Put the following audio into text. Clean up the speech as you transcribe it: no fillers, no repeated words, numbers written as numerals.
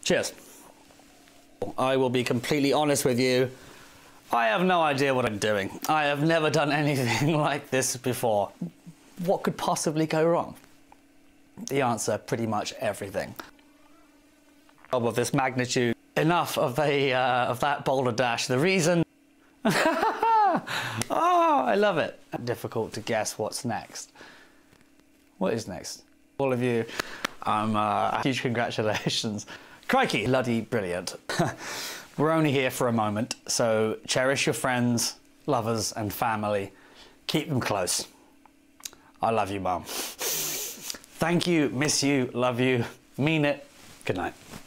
Cheers. I will be completely honest with you. I have no idea what I'm doing. I have never done anything like this before. What could possibly go wrong? The answer, pretty much everything. Of this magnitude, enough of that Boulder Dash. The reason... Oh, I love it. Difficult to guess what's next. What is next? All of you, huge congratulations. Crikey, bloody brilliant. We're only here for a moment, so cherish your friends, lovers, and family. Keep them close. I love you, Mum. Thank you, miss you, love you, mean it. Good night.